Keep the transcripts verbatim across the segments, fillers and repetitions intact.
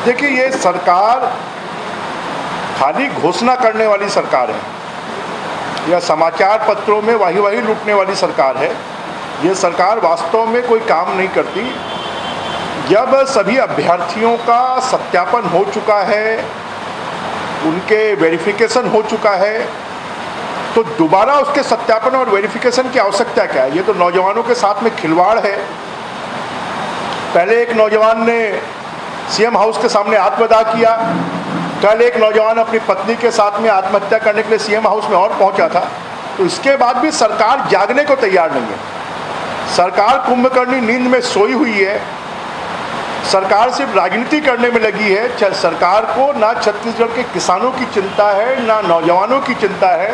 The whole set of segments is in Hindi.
देखिए, ये सरकार खाली घोषणा करने वाली सरकार है या समाचार पत्रों में वाही वाही लूटने वाली सरकार है। ये सरकार वास्तव में कोई काम नहीं करती। जब सभी अभ्यर्थियों का सत्यापन हो चुका है, उनके वेरिफिकेशन हो चुका है, तो दोबारा उसके सत्यापन और वेरिफिकेशन की आवश्यकता क्या है? ये तो नौजवानों के साथ में खिलवाड़ है। पहले एक नौजवान ने सीएम हाउस के सामने आत्मदाह किया, कल एक नौजवान अपनी पत्नी के साथ में आत्महत्या करने के लिए सीएम हाउस में और पहुंचा था। तो इसके बाद भी सरकार जागने को तैयार नहीं है। सरकार कुंभकर्णी नींद में सोई हुई है। सरकार सिर्फ राजनीति करने में लगी है। सरकार को ना छत्तीसगढ़ के किसानों की चिंता है, ना नौजवानों की चिंता है।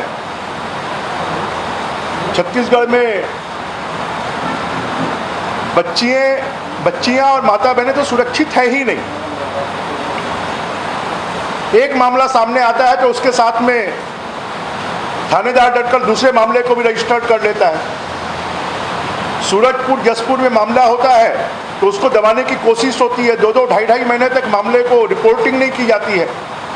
छत्तीसगढ़ में बच्चियां बच्चियां और माता बहनें तो सुरक्षित है ही नहीं। एक मामला सामने आता है तो उसके साथ में थानेदार डटकर दूसरे मामले को भी रजिस्टर्ड कर लेता है। सूरजपुर जसपुर में मामला होता है तो उसको दबाने की कोशिश होती है। दो दो ढाई ढाई महीने तक मामले को रिपोर्टिंग नहीं की जाती है।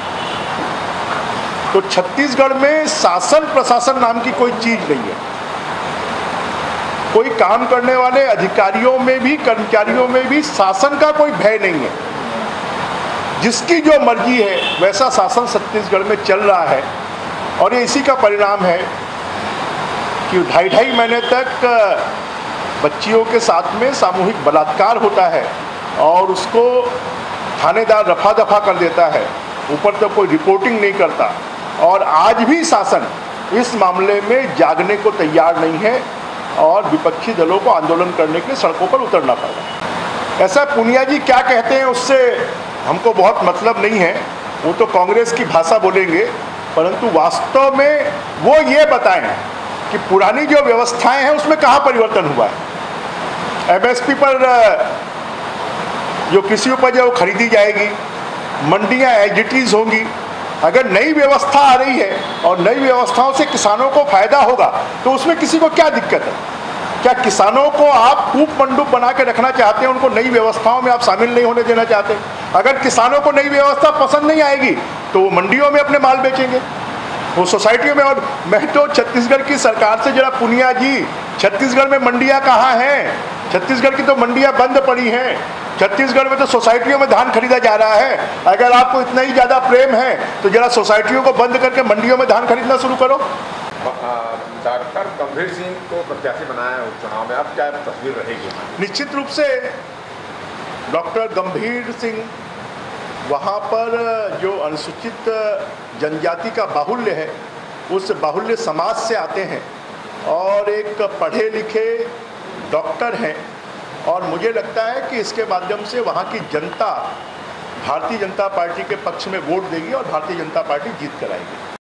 तो छत्तीसगढ़ में शासन प्रशासन नाम की कोई चीज नहीं है। कोई काम करने वाले अधिकारियों में भी, कर्मचारियों में भी शासन का कोई भय नहीं है। जिसकी जो मर्जी है वैसा शासन छत्तीसगढ़ में चल रहा है। और ये इसी का परिणाम है कि ढाई ढाई महीने तक बच्चियों के साथ में सामूहिक बलात्कार होता है और उसको थानेदार रफा दफा कर देता है। ऊपर तो कोई रिपोर्टिंग नहीं करता। और आज भी शासन इस मामले में जागने को तैयार नहीं है और विपक्षी दलों को आंदोलन करने के लिए सड़कों पर उतरना पड़ रहा है। ऐसा पुनिया जी क्या कहते हैं उससे हमको बहुत मतलब नहीं है। वो तो कांग्रेस की भाषा बोलेंगे, परंतु वास्तव में वो ये बताएं कि पुरानी जो व्यवस्थाएं हैं उसमें कहाँ परिवर्तन हुआ है। एमएसपी पर जो कृषि उपज है वो खरीदी जाएगी, मंडियां एज इट इज होंगी। अगर नई व्यवस्था आ रही है और नई व्यवस्थाओं से किसानों को फायदा होगा तो उसमें किसी को क्या दिक्कत है? क्या किसानों को आप कूप मंडूप बना के रखना चाहते हैं? उनको नई व्यवस्थाओं में आप शामिल नहीं होने देना चाहते? अगर किसानों को नई व्यवस्था पसंद नहीं आएगी तो वो मंडियों में अपने माल बेचेंगे, वो सोसाइटियों में। और मैं तो छत्तीसगढ़ की सरकार से जरा पुनिया जी, छत्तीसगढ़ में मंडियां कहाँ हैं? छत्तीसगढ़ की तो मंडियां बंद पड़ी हैं। छत्तीसगढ़ में तो सोसाइटियों में धान खरीदा जा रहा है। अगर आपको इतना ही ज़्यादा प्रेम है तो जरा सोसाइटियों को बंद करके मंडियों में धान खरीदना शुरू करो। डॉक्टर गंभीर सिंह को प्रत्याशी बनाया है उपचुनाव में, अब क्या तस्वीर रहेगी? निश्चित रूप से डॉक्टर गंभीर सिंह वहाँ पर जो अनुसूचित जनजाति का बाहुल्य है उस बाहुल्य समाज से आते हैं और एक पढ़े लिखे डॉक्टर हैं। और मुझे लगता है कि इसके माध्यम से वहाँ की जनता भारतीय जनता पार्टी के पक्ष में वोट देगी और भारतीय जनता पार्टी जीत कर आएगी।